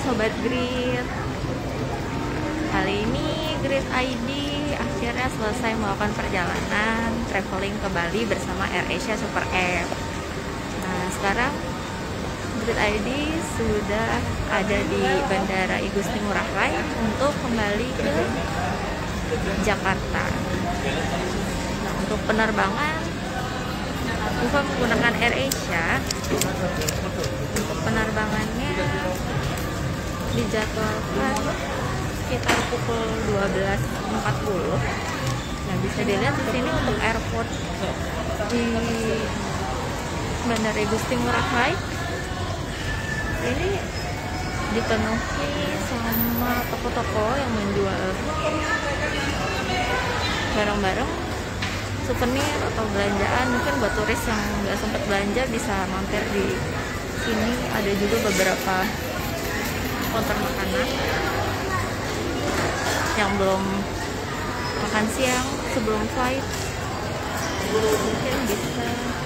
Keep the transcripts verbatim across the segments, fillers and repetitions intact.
Sobat Grid. Kali ini Grid I D akhirnya selesai melakukan perjalanan traveling ke Bali bersama AirAsia Super Air. Nah, sekarang Grid I D sudah ada di Bandara Igusti Ngurah Rai untuk kembali ke Jakarta. Nah, untuk penerbangan Ufa menggunakan AirAsia. Untuk penerbangannya dijadwalkan sekitar pukul dua belas empat puluh. Nah, bisa dilihat di sini untuk airport di Bandara Igusti Ngurah Rai ini dipenuhi sama toko-toko yang menjual barang-barang souvenir atau belanjaan. Mungkin buat turis yang nggak sempat belanja bisa mampir di sini. Ada juga beberapa counter makanan yang belum makan siang sebelum flight, mungkin bisa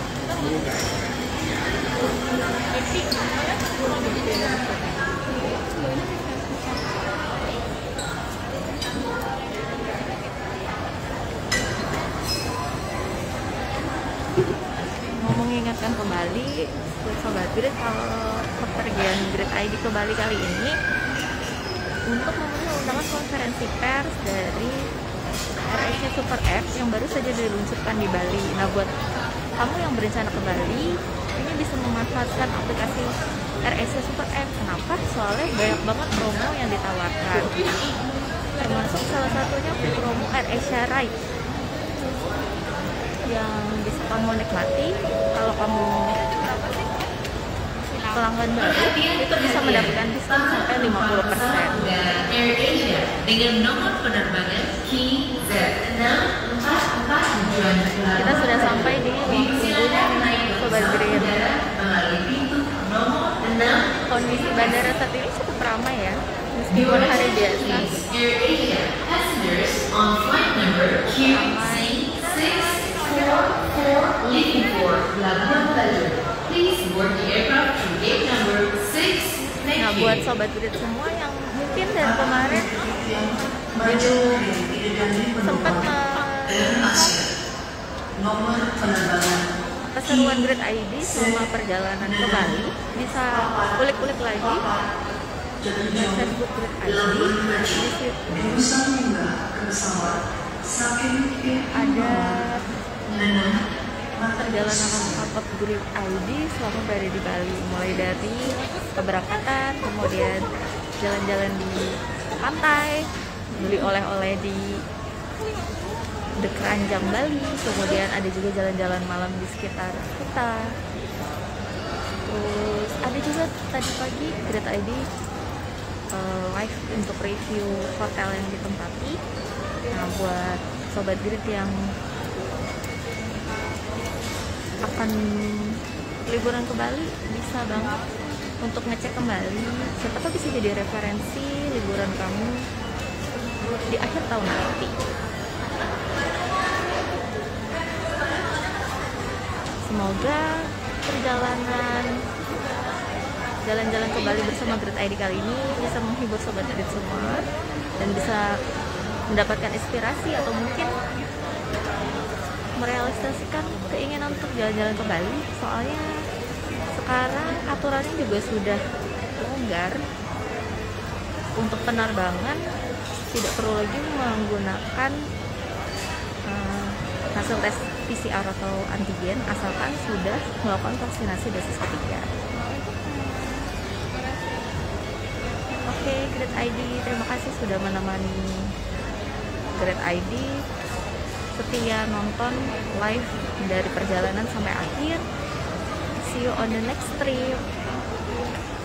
mau mengingatkan kembali buat Sobat Grid kalau kepergian Grid I D ke Bali kali ini untuk memenuhi undangan konferensi pers dari AirAsia Super Air yang baru saja diluncurkan di Bali. Nah, buat kamu yang berencana ke Bali, ini bisa memanfaatkan aplikasi AirAsia Super Air. Kenapa? Soalnya banyak banget promo yang ditawarkan, termasuk salah satunya promo AirAsia Ride yang bisa kamu nikmati kalau kamu pelanggan baru, itu bisa mendapatkan diskon sampai lima puluh persen. AirAsia dengan nomor penerbangan K Z enam empat empat tujuan. Kita sudah sampai di Sobat Grid. Kondisi bandara saat ini cukup ramai ya, meskipun hari biasa. AirAsia passengers on flight number Q C six four four leaving for Labuan Bajo. Please board the aircraft through gate number six. Nah, buat Sobat Grid semua yang mungkin dari kemarin belum sempat melihat nomor penerbangan keseruan Grid I D selama perjalanan ke Bali, bisa kulik-kulik lagi di Facebook Grid I D. Di situ ada perjalanan lengkap Grid I D selama berada di Bali, mulai dari keberangkatan, kemudian jalan-jalan di pantai, beli oleh-oleh di The Keranjang Bali, kemudian ada juga jalan-jalan malam di sekitar kota. Terus ada juga tadi pagi Grid I D uh, live untuk review hotel yang ditempati. Nah, buat Sobat Grid yang akan liburan ke Bali, bisa banget untuk ngecek kembali, siapa tahu bisa jadi referensi liburan kamu di akhir tahun nanti. Semoga perjalanan jalan-jalan ke Bali bersama Grid I D kali ini bisa menghibur Sobat Grid semua dan bisa mendapatkan inspirasi atau mungkin merealisasikan keinginan untuk jalan-jalan ke Bali. Soalnya sekarang aturannya juga sudah longgar. Untuk penerbangan tidak perlu lagi menggunakan uh, hasil tes P C R atau antigen asalkan sudah melakukan vaksinasi dosis ketiga. Oke, Grid I D, terima kasih sudah menemani Grid I D. Setia nonton live dari perjalanan sampai akhir. See you on the next trip.